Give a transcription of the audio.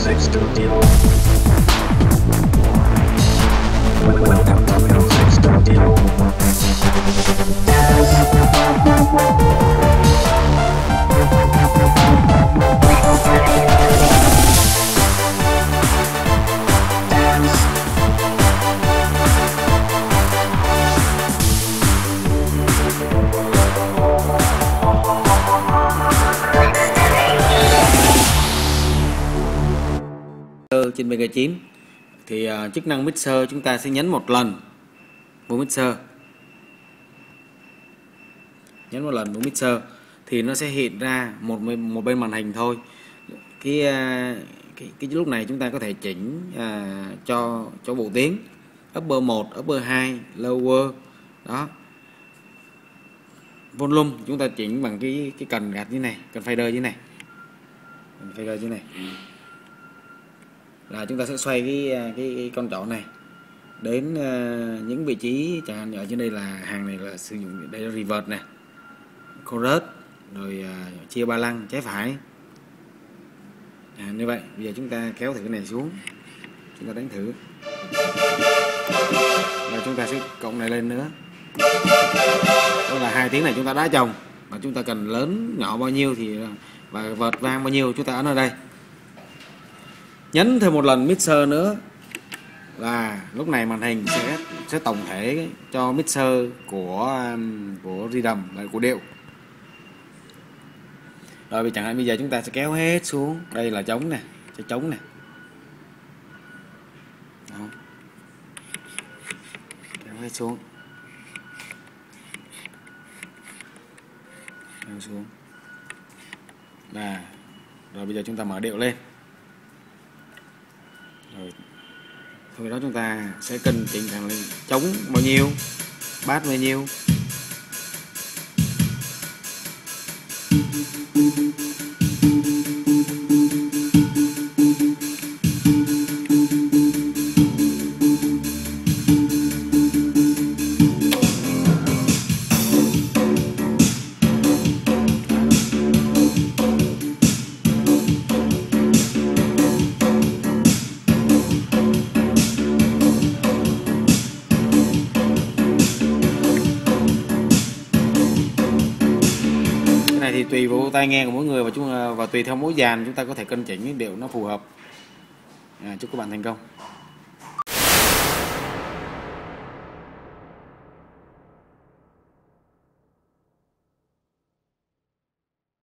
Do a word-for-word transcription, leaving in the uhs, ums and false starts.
Music Studio. Welcome to Music Studio. Trên Mega chín thì uh, chức năng mixer chúng ta sẽ nhấn một lần vào mixer, nhấn một lần vào mixer thì nó sẽ hiện ra một một bên màn hình thôi. Cái uh, cái, cái lúc này chúng ta có thể chỉnh uh, cho cho bộ tiếng upper một, upper hai, lower đó. Volume chúng ta chỉnh bằng cái cái cần gạt như này, cần fader như này, cần fader như này. Là chúng ta sẽ xoay cái cái, cái con trỏ này đến uh, những vị trí, chẳng hạn ở trên đây là hàng này là sử dụng, đây là reverse này, chorus, rồi uh, chia ba lăng trái phải. À, như vậy bây giờ chúng ta kéo thử cái này xuống, chúng ta đánh thử và chúng ta sẽ cộng này lên nữa. Đó là hai tiếng này chúng ta đã chồng, và chúng ta cần lớn nhỏ bao nhiêu thì và vợt vang bao nhiêu chúng ta ấn ở đây. Nhấn thêm một lần mixer nữa là lúc này màn hình sẽ sẽ tổng thể cho mixer của của rhythm và của điệu. Rồi chẳng hạn bây giờ chúng ta sẽ kéo hết xuống, đây là trống này, sẽ trống này. Đó. Kéo hết xuống. Kéo xuống. Và rồi bây giờ chúng ta mở điệu lên. Rồi thôi đó chúng ta sẽ cân chỉnh thằng lên trống bao nhiêu, bass bao nhiêu. Này thì tùy vào tai nghe của mỗi người và chúng và tùy theo mỗi dàn chúng ta có thể cân chỉnh cái điệu nó phù hợp. À, chúc các bạn thành công.